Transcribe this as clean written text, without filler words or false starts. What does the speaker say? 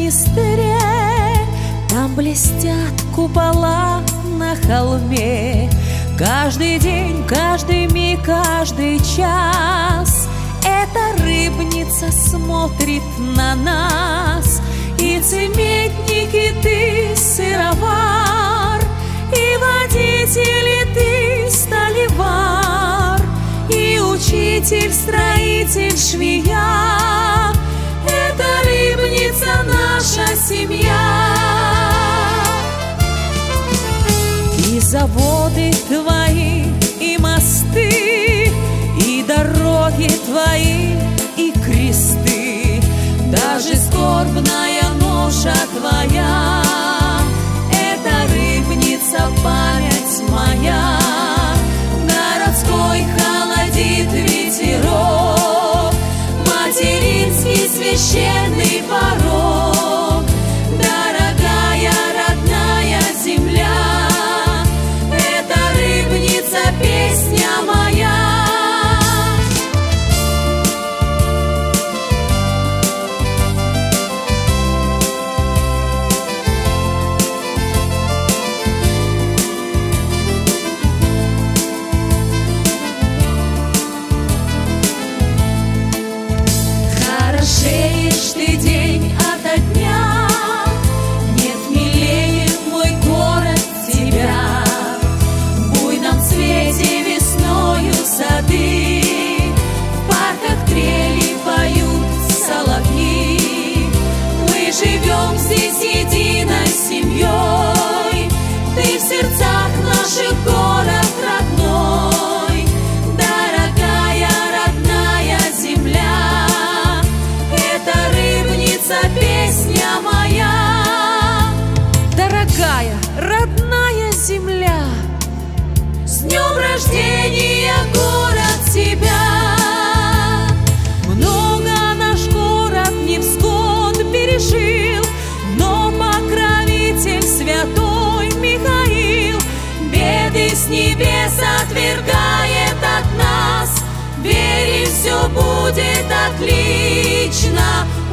монастыре, там блестят купола на холме. Каждый день, каждый миг, каждый час эта рыбница смотрит на нас. И цементник, и ты сыровар, и водитель, и ты сталевар, и учитель, строитель, швея. Это рыбница наша семья. И заводы твои, и мосты, и дороги твои, и кресты, даже скорбная ноша твоя. Это рыбница, память моя. Городской холодит ветерок, материнский священный порог. Дорогая, родная земля, это рыбница, песня моя. Хорошеешь ты день ото дня, нет милее мой город тебя. В буйном цвете весною сады, в парках трели поют соловьи. Мы живем здесь единой семьей, ты в сердцах наших город родной. Дорогая, родная земля, это рыбница, песня моя. Дорогая, родная земля, с днем рождения, город тебя. Много наш город невзгод пережил, но покровитель святой Михаил беды с небес отвергает от нас. Верим, все будет отлично.